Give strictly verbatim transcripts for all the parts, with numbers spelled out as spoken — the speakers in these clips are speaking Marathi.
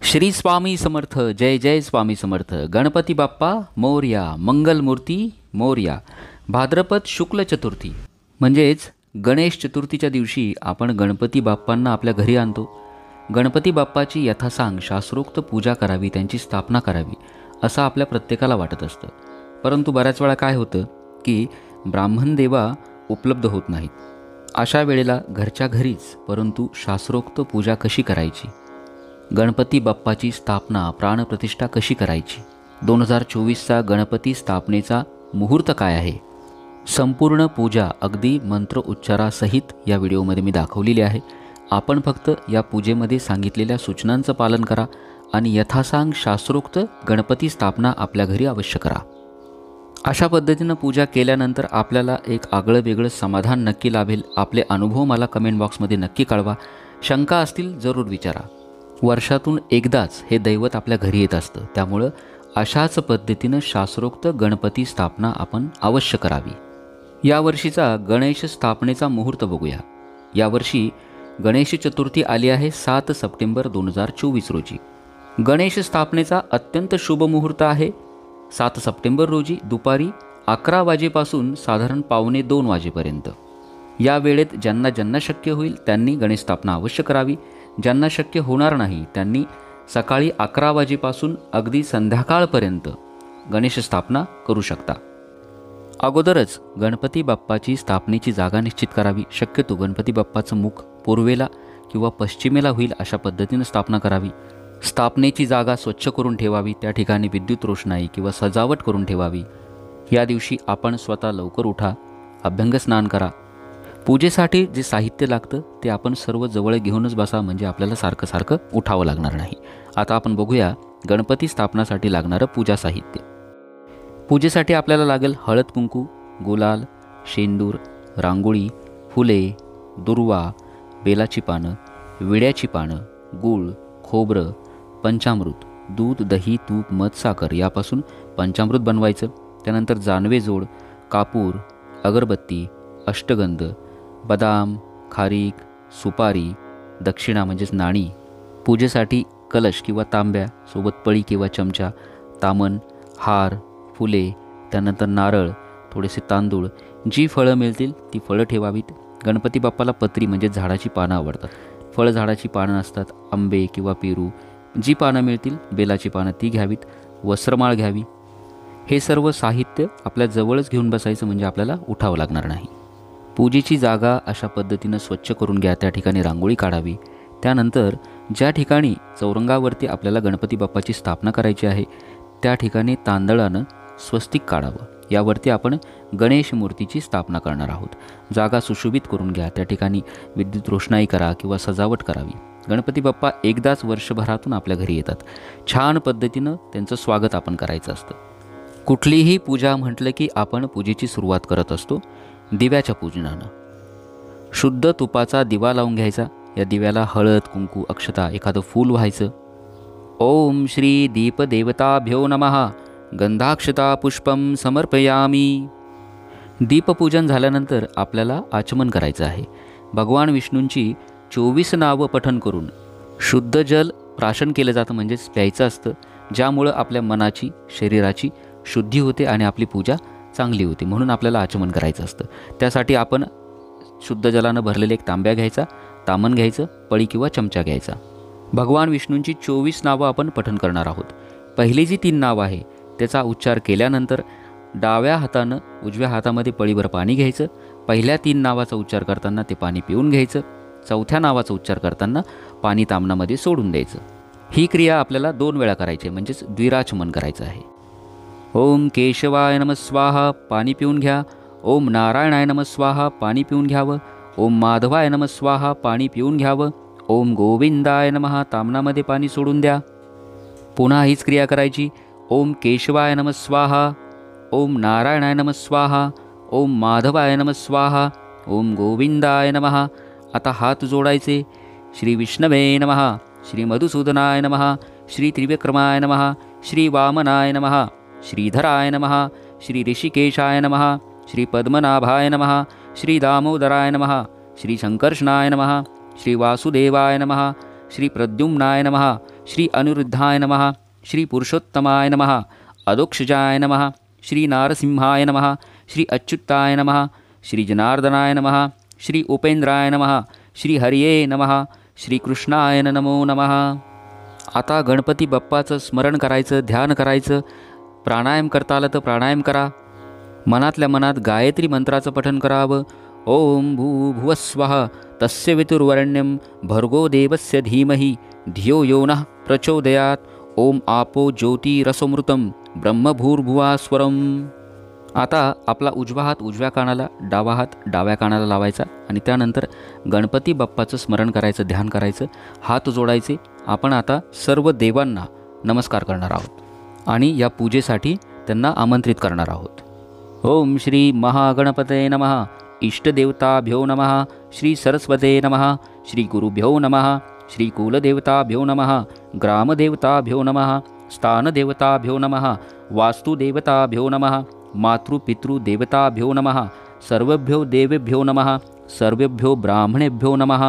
श्री स्वामी समर्थ. जय जय स्वामी समर्थ. गणपती बाप्पा मोरया. मंगलमूर्ती मोरया. भाद्रपद शुक्ल चतुर्थी म्हणजेच गणेश चतुर्थीच्या दिवशी आपण गणपती बाप्पांना आपल्या घरी आणतो. गणपती बाप्पाची यथासांग शास्त्रोक्त पूजा करावी, त्यांची स्थापना करावी असं आपल्या प्रत्येकाला वाटत असतं. परंतु बऱ्याच वेळा काय होतं की ब्राह्मण देवा उपलब्ध होत नाहीत. अशा वेळेला घरच्या घरीच परंतु शास्त्रोक्त पूजा कशी करायची, गणपती बाप्पाची स्थापना प्राणप्रतिष्ठा कशी करायची, दोन हजार चोवीसचा गणपती स्थापनेचा मुहूर्त काय आहे, संपूर्ण पूजा अगदी मंत्र उच्चारासहित या व्हिडिओमध्ये मी दाखवलेली आहे. आपण फक्त या पूजेमध्ये सांगितलेल्या सूचनांचं पालन करा आणि यथासांग शास्त्रोक्त गणपती स्थापना आपल्या घरी अवश्य करा. अशा पद्धतीनं पूजा केल्यानंतर आपल्याला एक आगळं वेगळं समाधान नक्की लाभेल. आपले अनुभव मला कमेंट बॉक्समध्ये नक्की कळवा. शंका असतील जरूर विचारा. वर्षातून एकदाच हे दैवत आपल्या घरी येत असतं, त्यामुळं अशाच पद्धतीनं शास्त्रोक्त गणपती स्थापना आपण अवश्य करावी. यावर्षीचा गणेश स्थापनेचा मुहूर्त बघूया. यावर्षी गणेश चतुर्थी आली आहे सात सप्टेंबर दोन हजार चोवीस रोजी. गणेश स्थापनेचा अत्यंत शुभ मुहूर्त आहे सात सप्टेंबर रोजी दुपारी अकरा वाजेपासून साधारण पावणे दोन वाजेपर्यंत. या वेळेत ज्यांना ज्यांना शक्य होईल त्यांनी गणेश स्थापना अवश्य करावी. ज्यांना शक्य होणार नाही त्यांनी सकाळी अकरा वाजेपासून अगदी संध्याकाळपर्यंत गणेश स्थापना करू शकता. अगोदरच गणपती बाप्पाची स्थापनेची जागा निश्चित करावी. शक्यतो गणपती बाप्पाचं मुख पूर्वेला किंवा पश्चिमेला होईल अशा पद्धतीनं स्थापना करावी. स्थापनेची जागा स्वच्छ करून ठेवावी. त्या ठिकाणी विद्युत रोषणाई किंवा सजावट करून ठेवावी. या दिवशी आपण स्वतः लवकर उठा, अभ्यंगस्नान करा. पूजेसाठी जे साहित्य लागतं ते आपण सर्व जवळ घेऊनच बसा, म्हणजे आपल्याला सारखं सारखं उठावं लागणार नाही. आता आपण बघूया गणपती स्थापनासाठी लागणारं पूजा साहित्य. पूजेसाठी आपल्याला लागेल हळद कुंकू, गुलाल, शेंदूर, रांगोळी, फुले, दुर्वा, बेलाची पानं, विड्याची पानं, गूळ, खोबरं, पंचामृत, दूध, दही, तूप, मध, साखर यापासून पंचामृत बनवायचं. त्यानंतर जानवे जोड, कापूर, अगरबत्ती, अष्टगंध, बदाम, खारीक, सुपारी, दक्षिणा म्हणजेच नाणी, पूजेसाठी कलश किंवा तांब्या सोबत पळी किंवा चमचा, तामन, हार, फुले, त्यानंतर नारळ, थोडेसे तांदूळ, जी फळं मिळतील ती फळं ठेवावीत. गणपती बाप्पाला पत्री म्हणजे झाडाची पानं आवडतात. फळ झाडाची पानं असतात, आंबे किंवा पेरू, जी पानं मिळतील बेलाची पानं ती घ्यावीत. वस्त्रमाळ घ्यावी. हे सर्व साहित्य आपल्या जवळच घेऊन बसायचं, म्हणजे आपल्याला उठावं लागणार नाही. पूजेची जागा अशा पद्धतीनं स्वच्छ करून घ्या. त्या ठिकाणी रांगोळी काढावी. त्यानंतर ज्या ठिकाणी चौरंगावरती आपल्याला गणपती बाप्पाची स्थापना करायची आहे त्या ठिकाणी तांदळानं स्वस्तिक काढावं. यावरती आपण गणेश मूर्तीची स्थापना करणार आहोत. जागा सुशोभित करून घ्या. त्या ठिकाणी विद्युत रोषणाई करा किंवा सजावट करावी. गणपती बाप्पा एकदाच वर्षभरातून आपल्या घरी येतात. छान पद्धतीनं त्यांचं स्वागत आपण करायचं असतं. कुठलीही पूजा म्हटलं की आपण पूजेची सुरुवात करत असतो दिव्याच्या पूजनानं. शुद्ध तुपाचा दिवा लावून घ्यायचा. या दिव्याला हळद, कुंकू, अक्षता, एखादं फूल व्हायचं. ओम श्री दीपदेवताभ्यो नमः गंधाक्षता पुष्पम समर्पयामी. दीपपूजन झाल्यानंतर आपल्याला आचमन करायचं आहे. भगवान विष्णूंची चोवीस नावं पठण करून शुद्ध जल प्राशन केलं जातं, म्हणजेच प्यायचं असतं, ज्यामुळं आपल्या मनाची, शरीराची शुद्धी होते आणि आपली पूजा चांगली होते. म्हणून आपल्याला आचमन करायचं असतं. त्यासाठी आपण शुद्ध जलानं भरलेले एक तांब्या घ्यायचा, तामन घ्यायचं, पळी किंवा चमचा घ्यायचा. भगवान विष्णूंची चोवीस नावं आपण पठण करणार आहोत. पहिली जी तीन नावं आहे त्याचा उच्चार केल्यानंतर डाव्या हातानं उजव्या हातामध्ये पळीभर पाणी घ्यायचं. पहिल्या तीन नावाचा उच्चार करताना ते पाणी पिऊन घ्यायचं. चौथ्या नावाचा उच्चार करताना पाणी तामनामध्ये सोडून द्यायचं. ही क्रिया आपल्याला दोन वेळा करायची, म्हणजेच द्विराचमन करायचं आहे. ओम केशवाय नमः स्वाहा, पाणी पिऊन घ्या. ओम नारायणाय नमः स्वाहा, पाणी पिऊन घ्यावं. ओम माधवाय नमः स्वाहा, पाणी पिऊन घ्यावं. ओम गोविंदाय नमः, तामनामध्ये पाणी सोडून द्या. पुन्हा हीच क्रिया करायची. ओम केशवाय नमः स्वाहा, ओम नारायणाय नमः स्वाहा, ओम माधवाय नमः स्वाहा, ओम गोविंदाय नमः. आता हात जोडायचे. श्री विष्णवे नमः, श्री मधुसूदनाय नमः, श्री त्रिविक्रमाय नमः, श्री वामनाय नमः, श्रीधराय नमः, श्री ऋषिकेशाय नमः, श्री पद्मनाभाय नमः, श्री दामोदराय नमः, श्री संकर्षणाय नमः, श्री वासुदेवाय नमः, श्री प्रद्युम्नाय नमः, श्री अनिरुद्धाय नमः, श्री पुरुषोत्तमाय नमः, अदोक्षजाय नमः, श्री नारसिंहाय नमः, श्री अच्युताय नमः, श्री जनार्दनाय नमः, श्री उपेंद्राय नमः, श्री हरिये नमः, श्री कृष्णाय नमो नमः. आता गणपती बाप्पाचं स्मरण करायचं, ध्यान करायचं. प्राणायाम करता आलं तर प्राणायाम करा. मनातल्या मनात गायत्री मंत्राचं पठण करावं. ओम भूभुवस्वः तस्य वितुर्वरेण्यं भर्गो देवस्य धीमहि धियो यो नः प्रचोदयात. ओम आपो ज्योतिरसोमृतं ब्रह्मभूर्भुवास्वरम. आता आपला उजवा हात उजव्या कानाला, डावा हात डाव्या कानाला लावायचा आणि त्यानंतर गणपती बाप्पाचं स्मरण करायचं, ध्यान करायचं, हात जोडायचे. आपण आता सर्व देवांना नमस्कार करणार आहोत आणि या पूजेसाठी त्यांना आमंत्रित करणार आहोत. ओम श्री महागणपते नमः, इष्टदेवताभ्यो नमः, श्री सरस्वते नमः, श्री गुरुभ्यो नमः, श्री कुलदेवताभ्यो नमः, ग्रामदेवताभ्यो नमः, स्थानदेवताभ्यो नमः, वास्तुदेवताभ्यो नमः, मातृपितृदेवताभ्यो नमः, सर्वभ्यो देवेभ्यो नमः, सर्वेभ्यो ब्राह्मणेभ्यो नमः.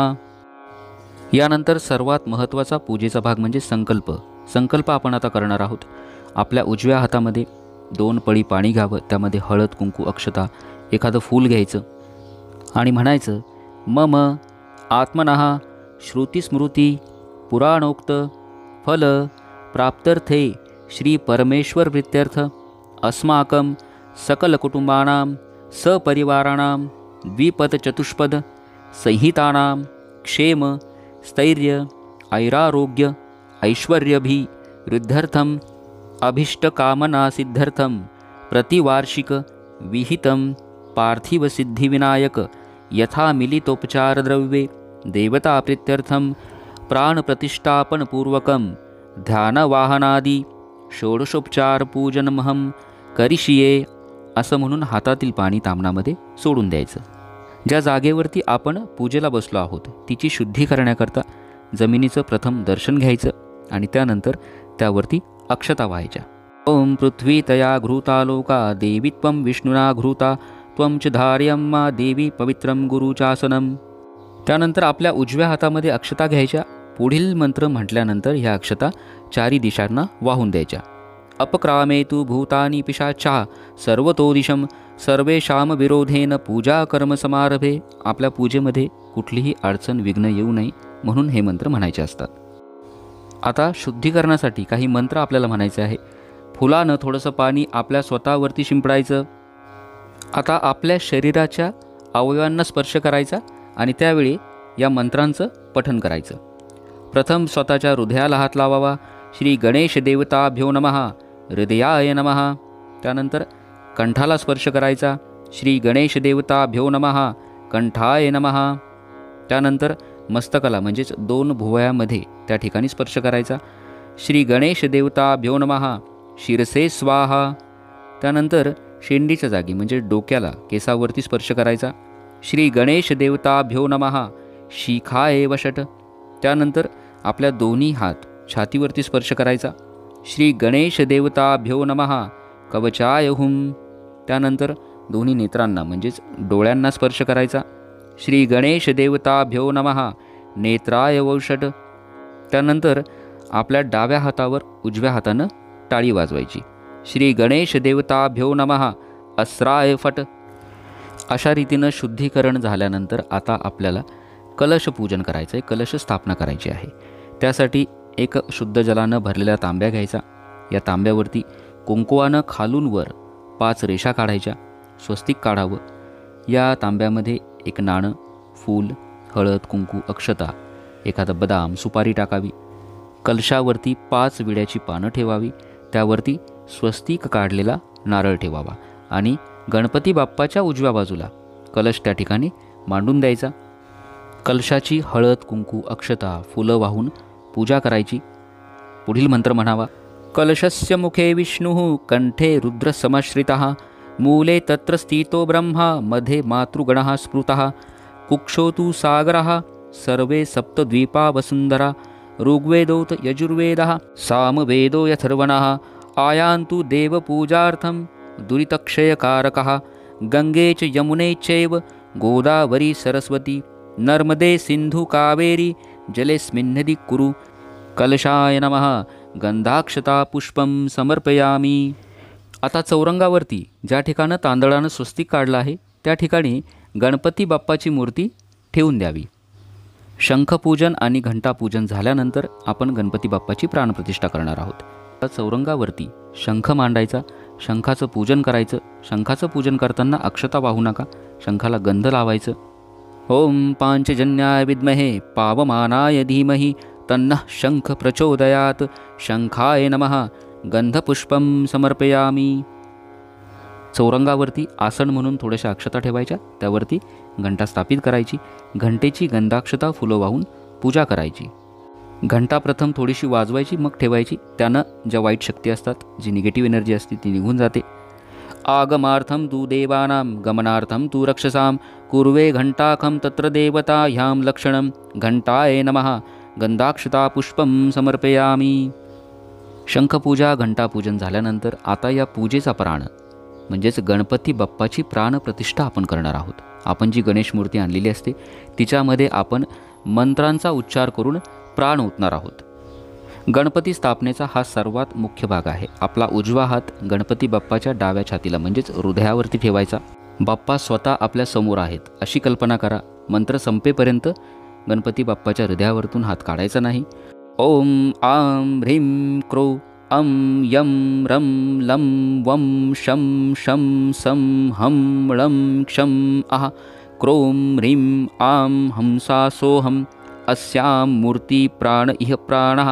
यानंतर सर्वात महत्त्वाचा पूजेचा भाग म्हणजे संकल्प. संकल्प आपण आता करणार आहोत. आपल्या उजव्या हातामध्ये दोन पळी पाणी घ्यावं, त्यामध्ये हळद, कुंकू, अक्षता, एखादं फूल घ्यायचं आणि म्हणायचं मम आत्मनः श्रुतिस्मृती पुराणोक्त फल प्राप्त्यर्थे श्री परमेश्वर प्रीत्यर्थ अस्माकं सकलकुटुंबानां सपरिवाराणां द्विपदचतुष्पद संहितानां क्षेम स्थैर्य ऐरारोग्य ऐश्वर्यभिवृद्ध्यर्थम अभीष्टकामनासिद्ध्यर्थम प्रतिवार्षिक विहितं पार्थिवसिद्धिविनायक यथा मिलितोपचारद्रव्ये देवताप्रीत्यर्थं प्राणप्रतिष्ठापनपूर्वकं ध्यानवाहनादि षोडशोपचारपूजनमहं करिष्ये असं म्हणून हातातील पाणी तामणामध्ये सोडून द्यायचं. ज्या जागेवरती आपण पूजेला बसलो आहोत तिची शुद्धी करण्याकरता जमिनीचं प्रथम दर्शन घ्यायचं आणि त्यानंतर त्यावरती अक्षता वाहायच्या. ओम पृथ्वी तया घृता लोका देवी त्वं विष्णुना घृता त्वं च धार्यम्मा देवी पवित्रं गुरुचासनम. त्यानंतर आपल्या उजव्या हातामध्ये अक्षता घ्यायच्या. पुढील मंत्र म्हटल्यानंतर ह्या अक्षता चारी दिशांना वाहून द्यायच्या. अपक्रामेतु भूतानि पिशाचा सर्वतोदिशं सर्वेषां विरोधेन पूजा कर्म समारभे. आपल्या पूजेमध्ये कुठलीही अडचण विघ्न येऊ नये म्हणून हे मंत्र म्हणायचे असतात. आता शुद्धीकरणासाठी काही मंत्र आपल्याला म्हणायचे आहे. फुलानं थोडंसं पाणी आपल्या स्वतःवरती शिंपडायचं. आता आपल्या शरीराच्या अवयवांना स्पर्श करायचा आणि त्यावेळी या मंत्रांचं पठण करायचं. प्रथम स्वतःच्या हृदयाला हात लावावा. श्री गणेश देवताभ्यो नमः, हृदयाय नमः. त्यानंतर कंठाला स्पर्श करायचा. श्री गणेश देवताभ्यो नमः, कंठाय नमः. त्यानंतर मस्तकाला म्हणजेच दोन भुवयामध्ये त्या ठिकाणी स्पर्श करायचा. श्री गणेश देवताभ्यो नमः, शिरसे स्वाहा. त्यानंतर शेंडीच्या जागी म्हणजे डोक्याला, केसावरती स्पर्श करायचा. श्री गणेश देवताभ्यो नमः, शिखाय वषट. त्यानंतर आपल्या दोन्ही हात छातीवरती स्पर्श करायचा. श्री गणेश देवताभ्यो नमः, कवचाय हुम. त्यानंतर दोन्ही नेत्रांना म्हणजेच डोळ्यांना स्पर्श करायचा. श्री गणेश देवताभ्यो नमः, नेत्राय वौषट. त्यानंतर आपल्या डाव्या हातावर उजव्या हातानं टाळी वाजवायची. श्री गणेश देवताभ्यो नमः, अस्राय फट. अशा रीतीनं शुद्धीकरण झाल्यानंतर आता आपल्याला कलशपूजन करायचं आहे, कलश स्थापना करायची आहे. त्यासाठी एक शुद्ध जलानं भरलेला तांब्या घ्यायचा. या तांब्यावरती कुंकवानं खालून वर पाच रेषा काढायच्या. स्वस्तिक काढावं. या तांब्यामध्ये एक नाणं, फूल, हळद, कुंकू, अक्षता, एखादा बदाम, सुपारी टाकावी. कलशावरती पाच विड्याची पानं ठेवावी. त्यावरती स्वस्तिक काढलेला नारळ ठेवावा आणि गणपती बाप्पाच्या उजव्या बाजूला कलश त्या ठिकाणी मांडून द्यायचा. कलशाची हळद, कुंकू, अक्षता, फुलं वाहून पूजा करायची. पुढील मंत्र म्हणावा. कलशस्य मुखे विष्णुः, कंठे रुद्रसमाश्रितः, मूले तत्र स्थितो ब्रह्मा, मध्ये मातृगणः स्मृतः, कुक्षो तु सागरः, सर्वे सप्तद्वीपा वसुंधरा, ऋग्वेदोत यजुर्वेदः, सामवेदो यथर्वणः, आयान्तु देवपूजार्थं दुरितक्षयकारकः, गंगे च यमुने चैव गोदावरी सरस्वती, नर्मदे सिंधु कावेरी जलेस्मिन्नदि कुरु। कलशाय नमः गंधाक्षता पुष्पम समर्पयामी। आता चौरंगावरती ज्या ठिकाणं तांदळानं स्वस्तिक काढलं आहे त्या ठिकाणी गणपती बाप्पाची मूर्ती ठेवून द्यावी। शंखपूजन आणि घंटापूजन झाल्यानंतर आपण गणपती बाप्पाची प्राणप्रतिष्ठा करणार आहोत। चौरंगावरती शंख मांडायचा, शंखाचं पूजन करायचं। शंखाचं पूजन करताना अक्षता वाहू नका, शंखाला गंध लावायचं। ओम पांचजन्याय विद्महे पावमानाय धीमहि तन्नः शंख प्रचोदयात। शंखाय नमः गंधपुष्पम समर्पयामी। चौरंगावरती आसन म्हणून थोड्याशा अक्षता ठेवायच्या, त्यावरती घंटा स्थापित करायची, घंटेची गंधाक्षता फुलं वाहून पूजा करायची। घंटा प्रथम थोडीशी वाजवायची मग ठेवायची, त्यानं ज्या वाईट शक्ती असतात, जी निगेटिव्ह एनर्जी असते ती निघून जाते। आगमार्थम तू देवानां गमनार्थम तू रक्षसां कुर्वे घंटाखम तत्र देवता ह्यां लक्षणं। घंटाय नमः गंधाक्षता पुष्पम समर्पयामी। शंखपूजा घंटापूजन झाल्यानंतर आता या पूजेचा प्राण म्हणजेच गणपती बाप्पाची प्राणप्रतिष्ठा आपण करणार आहोत। आपण जी गणेश मूर्ती आणलेली असते तिच्यामध्ये आपण मंत्रांचा उच्चार करून प्राण ओतणार आहोत। गणपती स्थापनेचा हा सर्वात मुख्य भाग आहे। आपला उजवा हात गणपती बाप्पाच्या डाव्या छातीला म्हणजेच हृदयावरती ठेवायचा। बाप्पा स्वतः आपल्या समोर आहेत अशी कल्पना करा। मंत्र संपेपर्यंत गणपती बाप्पाच्या हृदयावरतून हात काढायचा नाही। ओम आम ह्रीं क्रो अम यम रम लं वम शं शं सं हं ळं क्षं आह क्रों ह्रीं आं हंसा सोहम अस्यां मूर्ति प्राण इह प्राणः।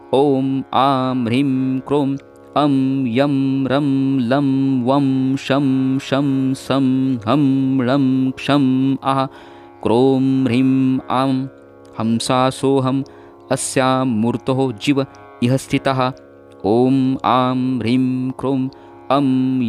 ओम आं ह्रीं क्रों अम यम रम लं वम शं शं सं हं ळं क्षं आह क्रों ह्रीं आं हंसा सोहम अस्यां मूर्तो जीव इह स्थितः। ओम आं ह्रीं क्रों अम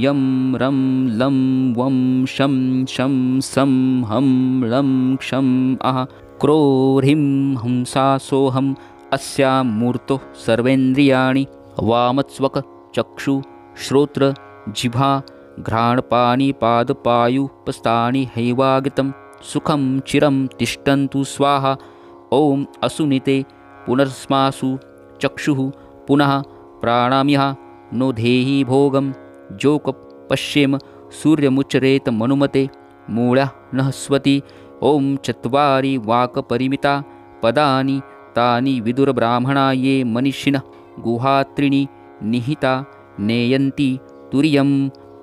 यम रम लं वम शं शं सं हं ळं क्षं आह क्रो ह्रीं हंसा सोहम अस्यां मूर्तो सर्वेन्द्रियाणि वामत्स्वक चक्षु श्रोत्र जिह्वा घ्राणपाणि पादपायुपस्थानि हैवागतं सुखं चिरं तिष्ठन्तु स्वाहा। ओम असुनिते पुनर्स्मासु चक्षुः पुनः प्राणामिह नो धेहि भोगं जोक पश्येम सूर्यमुच्चरेत मनुमते मूळ्या नहस्वती। ओम चत्वारि वाक्परिमिता पदानि तानि विदुरब्राह्मणा ये मनीषिणः गुहात्रीणि निहिता नेयन्ति तुर्यं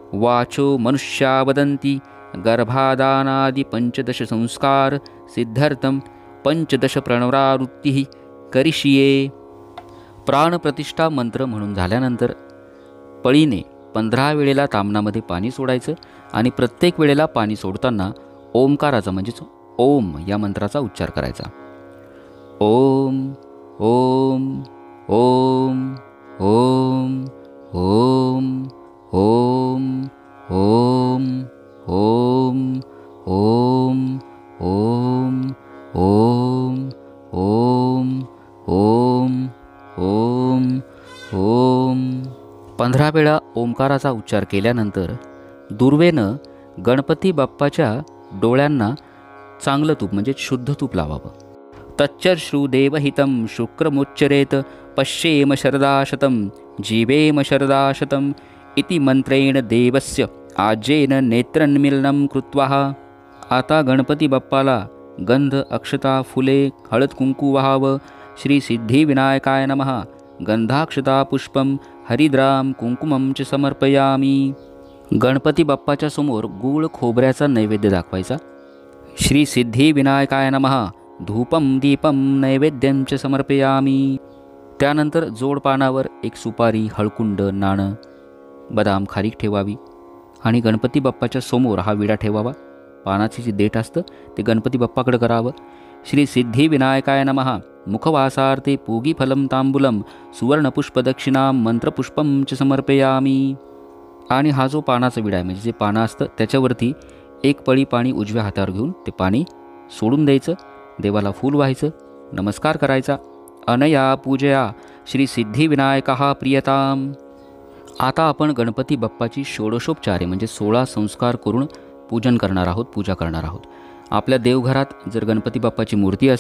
वाचो मनुष्या वदन्ति। गर्भादानादि पंचदश संस्कार सिद्धार्थं पंचदश प्रणवरावृत्तिः करिष्ये। प्राणप्रतिष्ठा मंत्र म्हणून झाल्यानंतर पळीने पंधरा वेळेला तामणामध्ये पाणी सोडायचं आणि प्रत्येक वेळेला पाणी सोडताना ओमकाराचा म्हणजेच ओम या मंत्राचा उच्चार करायचा। ओम ओम ओम ओम ओम ओम ओम ओम ओम ओम ओम ओम ओम ओम ओम। पंधरा वेळा ओंकाराचा उच्चार केल्यानंतर दुर्वेनं गणपती बाप्पाच्या डोळ्यांना चांगलं तूप म्हणजे शुद्ध तूप लावावं। तच्चर्श्रुदेवहितं शुक्रमुच्चरेत पश्येम शरदाशतं जीवेम शरदाशतं इति मंत्रेण देवस्य आजेन नेत्रन्मीलनं कृत्वा। आता गणपती बाप्पाला गंध अक्षता फुले हळद कुंकू वहावं। श्री सिद्धिविनायकाय नमः गंधाक्षता पुष्पम हरिद्राम कुंकुमं च समर्पयामी। गणपती बाप्पाच्या समोर गूळ खोबऱ्याचा नैवेद्य दाखवायचा। श्री सिद्धिविनायकाय नमः धूपम दीपम नैवेद्यं च समर्पयामी। त्यानंतर जोड पानावर एक सुपारी हळकुंड नाणं बदाम खारीक ठेवावी आणि गणपती बाप्पाच्या समोर हा विडा ठेवावा। पानाची जी देठ असतं ते गणपती बाप्पाकडे करावं। श्री सिद्धिविनायकाय नमः मुखवासार्थे पूगीफलं तांबूलं सुवर्णपुष्पदक्षिणां मंत्रपुष्पं च समर्पयामी। आणि हा जो पानाचा विडा आहे म्हणजे जे पानं असतं त्याच्यावरती एक पळी पाणी उजव्या हातावर घेऊन ते पाणी सोडून द्यायचं, देवाला फूल व्हायचं, नमस्कार करायचा। अनया पूजया श्री सिद्धिविनायकः प्रियताम। आता आपण गणपती बाप्पाची षोडशोपचारे म्हणजे सोळा संस्कार करून पूजन करणार आहोत, पूजा करणार आहोत। आपल्या देवघरात जर गणपती बाप्पाची मूर्ती असेल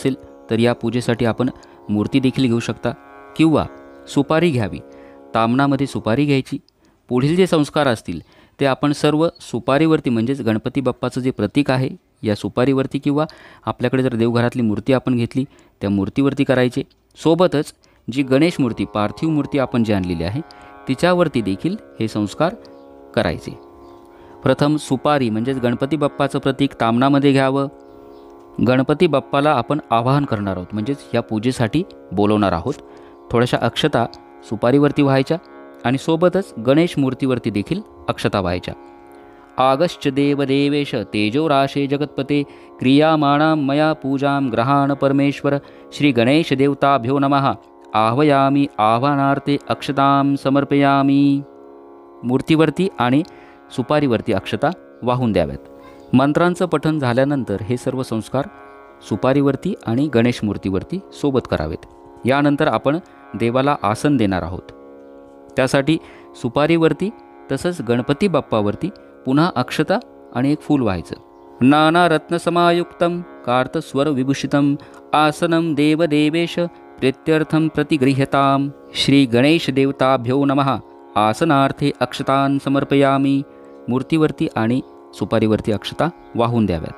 तर या पूजेसाठी आपण मूर्ती देखील घेऊ शकता किंवा सुपारी घ्यावी. तामणामध्ये सुपारी घ्यायची. पुढील जे संस्कार असतील ते आपण सर्व सुपारीवरती म्हणजेच गणपती बाप्पाचं जे प्रतीक आहे या सुपारीवरती किंवा आपल्याकडे जर देवघरातली मूर्ती आपण घेतली त्या मूर्तीवरती करायचे. सोबतच जी गणेश मूर्ती पार्थिव मूर्ती आपण जी आणलेली आहे तिच्यावरती देखील हे संस्कार करायचे. प्रथम सुपारी म्हणजेच गणपती बाप्पाचं प्रतीक तामणामध्ये घ्यावं. गणपती बाप्पाला आपण आवाहन करणार आहोत म्हणजेच या पूजेसाठी बोलवणार आहोत. थोड्याशा अक्षता सुपारीवरती व्हायच्या आणि सोबतच गणेश मूर्तीवरती देखील अक्षता व्हायच्या. आगश्च देवदेवेश तेजोराशे जगत्पते क्रियामाणां मया पूजां ग्रहाण परमेश्वर श्री गणेश देवताभ्यो नमः आह्वयामी आह्वानार्थे अक्षतां समर्पयामी. मूर्तीवरती आणि सुपारीवरती अक्षता वाहून द्याव्यात. मंत्रांचं पठण झाल्यानंतर हे सर्व संस्कार सुपारीवरती आणि गणेश मूर्तीवरती सोबत करावेत. यानंतर आपण देवाला आसन देणार आहोत. त्यासाठी सुपारीवरती तसंच गणपती बाप्पावरती पुन्हा अक्षता आणि एक फूल व्हायचं. नाना रत्नसमायुक्तं कार्तस्वर विभूषितं आसनं देवदेवेश प्रीत्यर्थं प्रतिगृह्यतां श्री गणेश देवताभ्यो नमः आसनार्थे अक्षतां समर्पयामी. मूर्तीवरती आणि सुपारीवरती अक्षता वाहून द्याव्यात.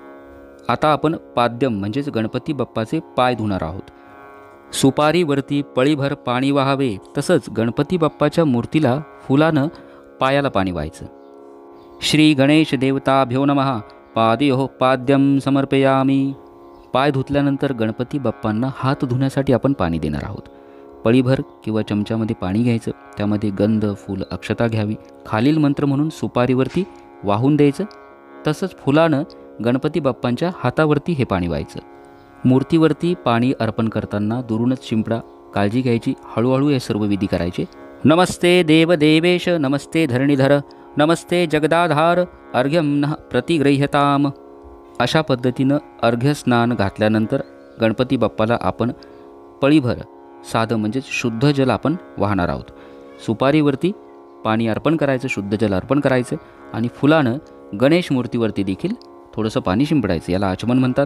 आता आपण पाद्यम म्हणजेच गणपती बाप्पाचे पाय धुणार आहोत. सुपारीवरती पळीभर पाणी वाहावे. तसंच गणपती बाप्पाच्या मूर्तीला फुलानं पायाला पाणी व्हायचं. श्री गणेश देवताभ्यो नमः पादयोः पाद्यम समर्पयामी. पाय धुतल्यानंतर गणपती बाप्पांना हात धुण्यासाठी आपण पाणी देणार आहोत. पळीभर किंवा चमच्यामध्ये पाणी घ्यायचं. त्यामध्ये गंध फूल अक्षता घ्यावी. खालील मंत्र म्हणून सुपारीवरती वाहून द्यायचं. तसंच फुलानं गणपती बाप्पांच्या हातावरती हे पाणी व्हायचं. मूर्तीवरती पाणी अर्पण करताना दुरूनच शिंपडा. काळजी घ्यायची. हळूहळू हे सर्व विधी करायचे. नमस्ते देवदेवेश नमस्ते धरणीधर नमस्ते जगदाधार अर्घ्यं नः प्रतिगृह्यताम. अशा पद्धतीनं अर्घ्य स्नान घातल्यानंतर गणपती बाप्पाला आपण पळीभर साधं म्हणजेच शुद्ध जल आपण वाहणार आहोत. सुपारीवरती पाणी अर्पण करायचं, शुद्ध जल अर्पण करायचं आणि फुलानं गणेश मूर्तीवरती देखील थोडंसं पाणी शिंपडायचं. याला आचमन म्हणतात.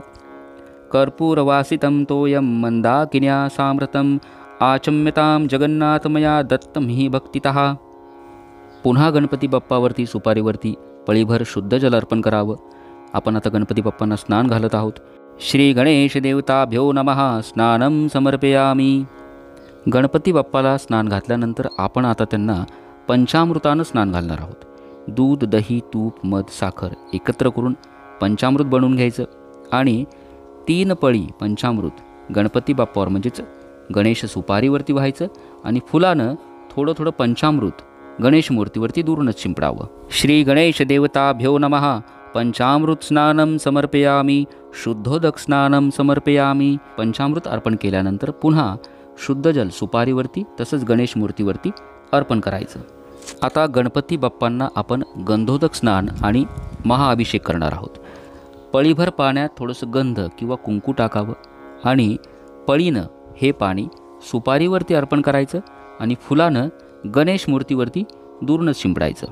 कर्पूरवासितं तोयं मंदाकिन्या साम्रतं आचम्यतां जगन्नाथमया दत्तं हि भक्तितः. पुन्हा गणपती बाप्पावरती सुपारीवरती पळीभर शुद्ध जल अर्पण करावं. आपण आता गणपती बाप्पांना स्नान घालत आहोत. श्री गणेश देवताभ्यो नमः स्नानं समर्पयामी. गणपती बाप्पाला स्नान घातल्यानंतर आपण आता त्यांना पंचामृतानं स्नान घालणार आहोत. दूध दही तूप मध साखर एकत्र करून पंचामृत बनवून घ्यायचं आणि तीन पळी पंचामृत गणपती बाप्पावर म्हणजेच गणेश सुपारीवरती व्हायचं आणि फुलानं थोडं थोडं पंचामृत गणेश मूर्तीवरती दुरूनच शिंपडावं. श्री गणेश देवताभ्यो नमः पंचामृत स्नानं समर्पयामी शुद्धोदक स्नानं समर्पयामी. पंचामृत अर्पण केल्यानंतर पुन्हा शुद्ध जल सुपारीवरती तसंच गणेश मूर्तीवरती अर्पण करायचं. आता गणपती बाप्पांना आपण गंधोदक स्नान आणि महाअभिषेक करणार आहोत. पळीभर पाण्यात थोडंसं गंध किंवा कुंकू टाकावं आणि पळीनं हे पाणी सुपारीवरती अर्पण करायचं आणि फुलानं गणेश मूर्तीवरती दूरनच शिंपडायचं.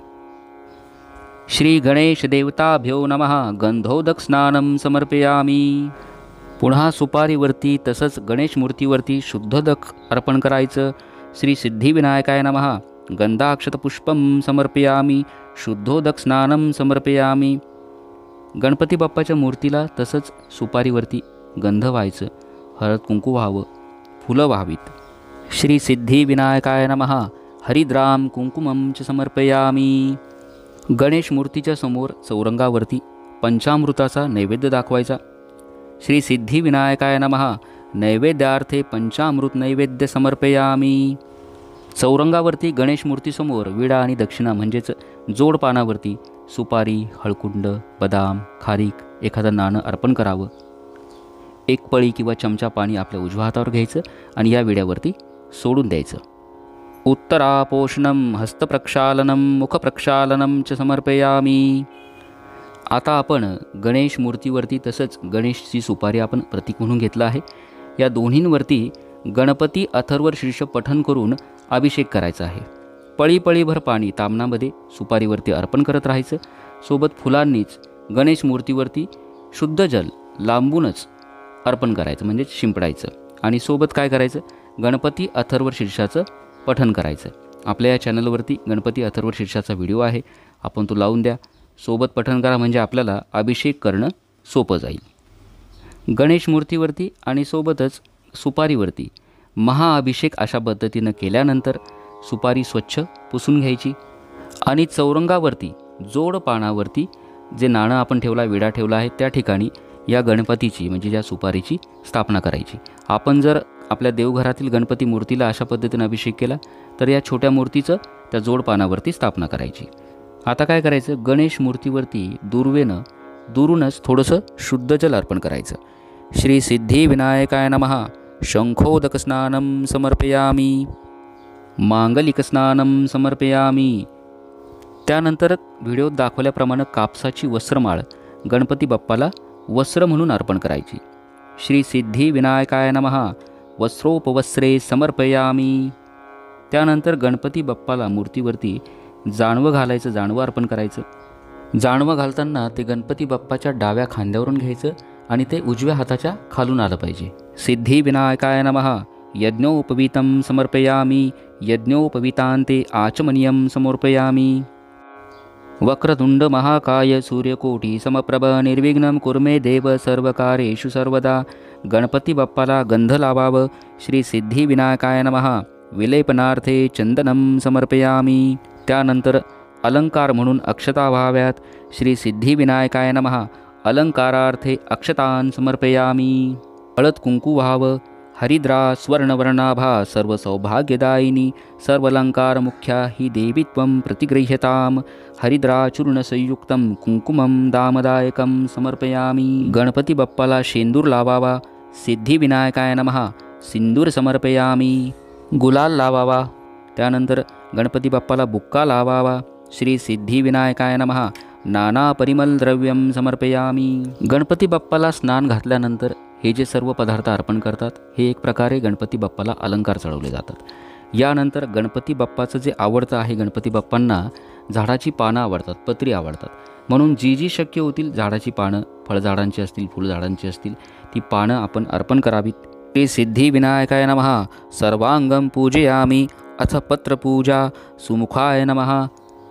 श्री गणेश देवताभ्यो नमः गंधोदक स्नानं समर्पयामी. पुन्हा सुपारीवरती तसंच गणेश मूर्तीवरती शुद्धोदक अर्पण करायचं. श्री सिद्धिविनायकाय नमः गंधाक्षतपुष्पं समर्पयामी शुद्धोदक स्नानं समर्पयामी. गणपती बाप्पाच्या मूर्तीला तसंच सुपारीवरती गंध व्हायचं, हळद कुंकू व्हावं, फुलं व्हावीत. श्री सिद्धिविनायकाय नमः हरिद्राम कुंकुमं च समर्पयामी. गणेश मूर्तीच्या समोर चौरंगावरती पंचामृताचा नैवेद्य दाखवायचा. श्री सिद्धिविनायकाय नमः नैवेद्यार्थे पंचामृत नैवेद्य समर्पयामी. चौरंगावरती गणेश मूर्तीसमोर विडा आणि दक्षिणा म्हणजेच जोड पानावरती सुपारी, हळकुंड, बदाम, खारीक, एखादं नाणं अर्पण करावं. एक पळी किंवा चमचा पाणी आपल्या उजव्या हातावर घ्यायचं आणि या विड्यावरती सोडून द्यायचं. उत्तरापोषणं हस्तप्रक्षालनं मुखप्रक्षालनं च समर्पयामी. आता आपण गणेश मूर्तीवरती तसंच गणेशची सुपारी आपण प्रतीक म्हणून घेतलं आहे. या दोन्हींवरती गणपती अथर्व शीर्ष पठन करून अभिषेक करायचा आहे. पळी पळीभर पाणी तामणामध्ये सुपारीवरती अर्पण करत राहायचं. सोबत फुलांनीच गणेश मूर्तीवरती शुद्ध जल लांबूनच अर्पण करायचं म्हणजे शिंपडायचं. आणि सोबत काय करायचं, गणपती अथर्व शीर्षाचं पठण करायचं. आपल्या या चॅनलवरती गणपती अथर्व शीर्षाचा व्हिडिओ आहे, आपण तो लावून द्या. सोबत पठण करा म्हणजे आपल्याला अभिषेक करणं सोपं जाईल. गणेश मूर्तीवरती आणि सोबतच सुपारीवरती महाअभिषेक अशा पद्धतीनं केल्यानंतर सुपारी स्वच्छ पुसून घ्यायची आणि चौरंगावरती जोड पानावरती जे नाणं आपण ठेवला विडा ठेवला आहे त्या ठिकाणी या गणपतीची म्हणजे या सुपारीची स्थापना करायची. आपण जर आपल्या देवघरातील गणपती मूर्तीला अशा पद्धतीनं अभिषेक केला तर या छोट्या मूर्तीचं त्या जोड पानावरती स्थापना करायची. आता काय करायचं, गणेश मूर्तीवरती दुर्वेनं दुरूनच थोडंसं शुद्ध जल अर्पण करायचं. श्री सिद्धी विनायकाय नमः शंखोदक स्नानं समर्पयामी, मांगलिक स्नानं समर्पयामी. त्यानंतर व्हिडिओत दाखवल्याप्रमाणे कापसाची वस्त्रमाळ गणपती बाप्पाला वस्त्र म्हणून अर्पण करायची. श्री सिद्धी विनायकाय नमः वस्त्रोपवस्त्रे समर्पयामी. त्यानंतर गणपती बाप्पाला मूर्तीवरती जानवं घालायचं, जानवं अर्पण करायचं. जानवं घालताना ते गणपती बाप्पाच्या डाव्या खांद्यावरून घ्यायचं आणि ते उजव्या हाताच्या खालून आलं पाहिजे. सिद्धी विनायकाय नमः यज्ञोपवीतं समर्पयामी, यज्ञोपवीतान्ते आचमनीयं समर्पयामी. वक्रतुंड महाकाय सूर्यकोटी समप्रभ निर्विघ्नं कुर्मे देव सर्वकारेषु सर्वदा. गणपती बाप्पाला गंध लावावं. श्री सिद्धी विनायकाय नमः विलेपनार्थे चंदनं समर्पयामी. त्यानंतर अलंकार म्हणून अक्षता व्हाव्यात. श्री सिद्धी विनायकाय नमः अलंकारार्थे अक्षतान् समर्पयामी. हळद कुंकू व्हावं. हरिद्रा स्वर्णवर्णाभा सर्व सौभाग्यदायिनी सर्वलंकार मुख्या ही देवी त्वं प्रतिगृह्यताम. हरिद्रा चूर्ण संयुक्तं कुंकुमं दामदायकं समर्पयामी. गणपती बाप्पाला शेंदूर लावावा. सिद्धी विनायकाय नमः सिंदूर समर्पयामी. गुलाल लावावा. त्यानंतर गणपती बाप्पाला बुक्का लावावा. श्री सिद्धी विनायकाय नमः नाना परिमल द्रव्यं समर्पयामी. गणपती बाप्पाला स्नान घातल्यानंतर हे जे सर्व पदार्थ अर्पण करतात हे एक प्रकारे गणपती बाप्पाला अलंकार चढवले जातात. यानंतर गणपती बाप्पाचं जे आवडतं आहे, गणपती बाप्पांना झाडाची पानं आवडतात, पत्री आवडतात, म्हणून जी जी शक्य होतील झाडाची पानं, फळझाडांची असतील, फुलझाडांची असतील, ती पानं आपण अर्पण करावीत. ते सिद्धी विनायकाय नमः सर्वांगम पूजयामी अथ पत्रपूजा सुमुखाय नमः.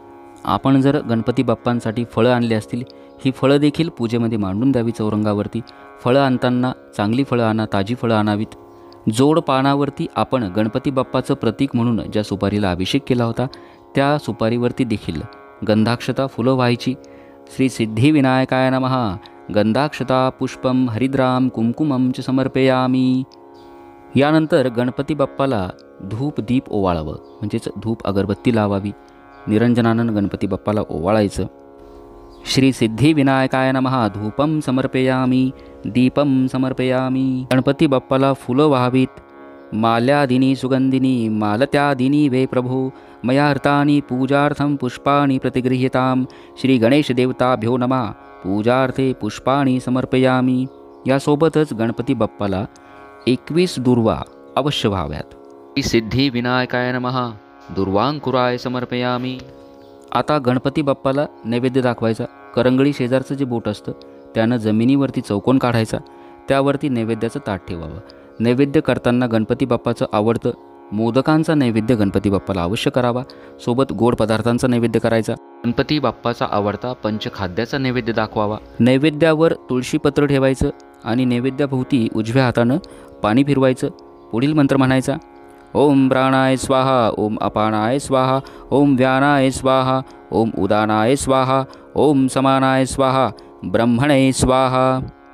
आपण जर गणपती बाप्पांसाठी फळं आणली असतील, ही फळं देखील पूजेमध्ये मांडून द्यावी चौरंगावरती. फळं आणताना चांगली फळं आणा, ताजी फळं आणावीत. जोड पानावरती आपण गणपती बाप्पाचं प्रतीक म्हणून ज्या सुपारीला अभिषेक केला होता त्या सुपारीवरती देखील गंधाक्षता फुलं व्हायची. श्री सिद्धी विनायकाय नमः गंधाक्षता पुष्पम हरिद्राम कुंकुमं च समर्पयामी. यानंतर गणपती बाप्पाला धूप दीप ओवाळावं, म्हणजेच धूप अगरबत्ती लावावी. निरंजनानं गणपती बाप्पाला ओवाळायचं. श्री सिद्धी विनायकाय नमः धूपम समर्पयामी, दीपम समर्पयामी. गणपती बाप्पाला फुलं व्हावीत. माल्यादिनी सुगंधिनी मालत्यादिनी वे प्रभो मया हृतानि पूजार्थं पुष्पाणि प्रतिगृह्यताम. श्री गणेश देवताभ्यो नमः पूजार्थे पुष्पाणि समर्पयामी. यासोबतच गणपती बाप्पाला एकवीस दुर्वा अवश्य व्हाव्यात. श्री सिद्धी विनायकाय नमः दुर्वांकुराय समर्पयामी. आता गणपती बाप्पाला नैवेद्य दाखवायचा. करंगळी शेजारचं जे बोट असतं त्यानं जमिनीवरती चौकोन काढायचा, त्यावरती नैवेद्याचं ताट ठेवावं. नैवेद्य करताना गणपती बाप्पाचं आवडतं मोदकांचा नैवेद्य गणपती बाप्पाला अवश्य करावा. सोबत गोड पदार्थांचा नैवेद्य करायचा. गणपती बाप्पाचा आवडता पंचखाद्याचा नैवेद्य दाखवावा. नैवेद्यावर तुळशीपत्र ठेवायचं आणि नैवेद्याभोवती उजव्या हातानं पाणी फिरवायचं. पुढील मंत्र म्हणायचा. ओम प्राणाय स्वाहा, ओम अपानाय स्वाहा, ओम व्यानाय स्वाहा, ओम उदानाय स्वाहा, ओम समानाय स्वाहा, ब्रह्मणे स्वाहा.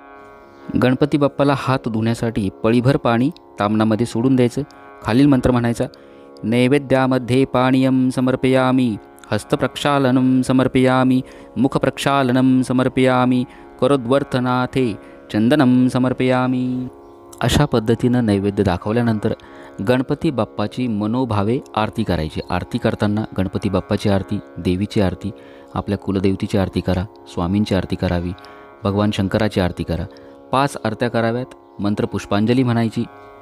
गणपती बाप्पाला हात धुण्यासाठी पळीभर पाणी तामणामध्ये सोडून द्यायचं. खालील मंत्र म्हणायचा. नैवेद्यामध्ये पाणीयं समर्पयामी, हस्तप्रक्षालनं समर्पयामी, मुखप्रक्षालनं समर्पयामी, करोद्वर्तनाथे चंदनं समर्पयामी. अशा पद्धतीनं नैवेद्य दाखवल्यानंतर गणपती बाप्पाची मनोभावे आरती करायची. आरती करताना गणपती बाप्पाची आरती, देवीची आरती, आपल्या कुलदेवतीची आरती करा, स्वामींची आरती करावी, भगवान शंकराची आरती करा. पाच आरत्या कराव्यात. मंत्र पुष्पांजली म्हणायची.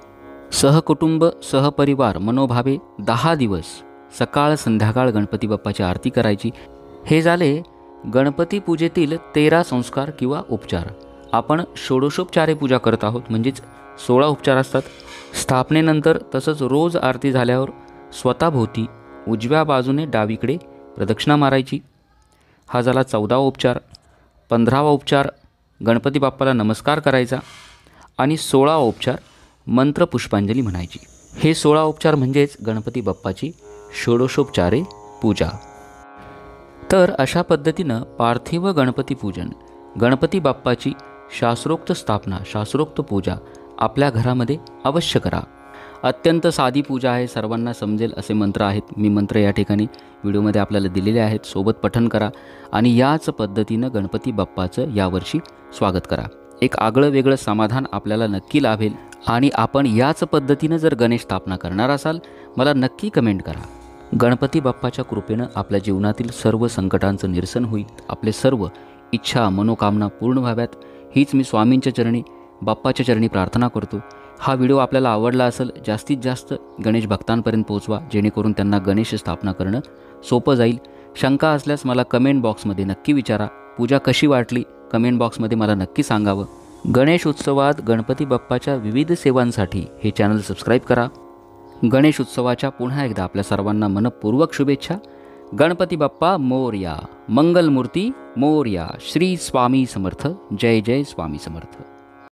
सहकुटुंब सहपरिवार मनोभावे दहा दिवस सकाळ संध्याकाळ गणपती बाप्पाची आरती करायची. हे झाले गणपती पूजेतील तेरा संस्कार किंवा उपचार. आपण षोडशोपचारे पूजा करत आहोत, म्हणजेच सोळा उपचार असतात. स्थापनेनंतर तसंच रोज आरती झाल्यावर स्वतःभोवती उजव्या बाजूने डावीकडे प्रदक्षिणा मारायची. हा झाला चौदावा उपचार. पंधरावा उपचार गणपती बाप्पाला नमस्कार करायचा आणि सोळावा उपचार मंत्र पुष्पांजली म्हणायची. हे सोळा उपचार म्हणजेच गणपती बाप्पाची षोडशोपचारे पूजा. तर अशा पद्धतीनं पार्थिव गणपती पूजन, गणपती बाप्पाची शास्त्रोक्त स्थापना, शास्त्रोक्त पूजा आपल्या घरामध्ये अवश्य करा. अत्यंत साधी पूजा आहे, सर्वांना समजेल असे मंत्र आहेत. मी मंत्र या ठिकाणी व्हिडिओमध्ये आपल्याला दिलेले आहेत, सोबत पठण करा आणि याच पद्धतीनं गणपती बाप्पाचं यावर्षी स्वागत करा. एक आगळं वेगळं समाधान आपल्याला नक्की लाभेल. आणि आपण याच पद्धतीनं जर गणेश स्थापना करणार असाल, मला नक्की कमेंट करा. गणपती बाप्पाच्या कृपेनं आपल्या जीवनातील सर्व संकटांचं निरसन होईल, आपले सर्व इच्छा मनोकामना पूर्ण व्हाव्यात, हीच मी स्वामींच्या चरणी, बाप्पाच्या चरणी प्रार्थना करतो. हा व्हिडिओ आपल्याला आवडला असेल, जास्तीत जास्त गणेश भक्तांपर्यंत पोहोचवा, जेणेकरून त्यांना गणेश स्थापना करणं सोपं जाईल. शंका असल्यास मला कमेंट बॉक्समध्ये नक्की विचारा. पूजा कशी वाटली कमेंट बॉक्समध्ये मला नक्की सांगावं. गणेश उत्सवात गणपती बाप्पाच्या विविध सेवांसाठी हे चॅनल सबस्क्राईब करा. गणेश उत्सवाच्या पुन्हा एकदा आपल्या सर्वांना मनपूर्वक शुभेच्छा. गणपती बाप्पा मोरया, मंगलमूर्ती मोरया. श्री स्वामी समर्थ. जय जय स्वामी समर्थ.